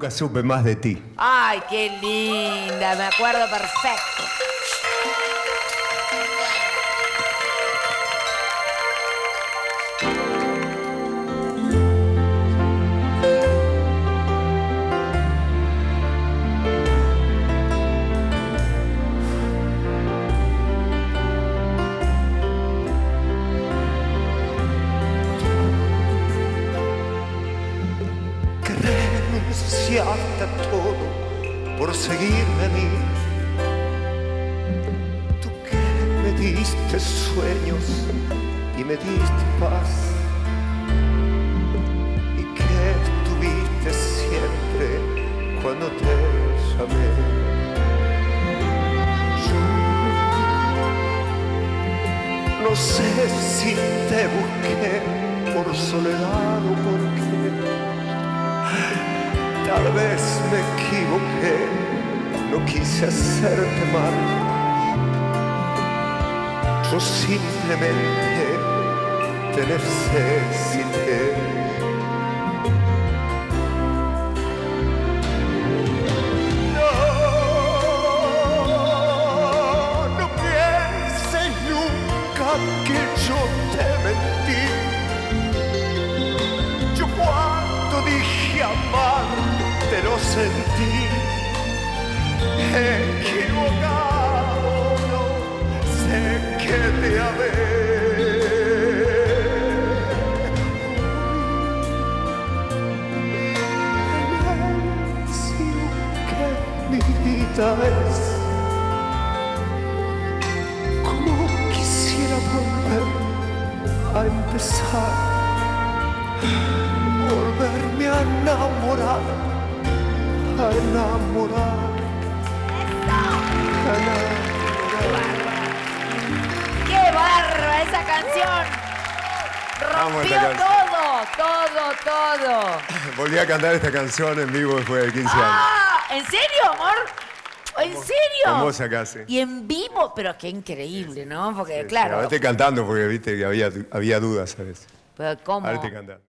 Nunca supe más de ti. Ay, qué linda, me acuerdo perfecto. Renunciaste a todo por seguirme a mí. Tú que me diste sueños y me diste paz, y que estuviste siempre cuando te llamé. Yo no sé si te busqué por soledad o por qué. Tal vez me equivoqué, no quise hacerte mal. Yo simplemente te necesité. No pienses nunca que yo te mentí. Yo cuando dije amar te lo sentí, equivocado, no sé que te amé. Si que mi vida es, como quisiera volver a empezar, volverme a enamorar. A enamorar, a enamorar. ¡Qué barba esa canción! Rompió todo. Volví a cantar esta canción en vivo después de 15 años. ¡Ah! ¿En serio, amor? ¿En serio? Con vos acá, sí. Y en vivo, pero qué increíble, ¿no? Porque, Sí, claro. Ahora estoy cantando porque viste que había dudas a veces. Pero ¿cómo? Ahora estoy cantando.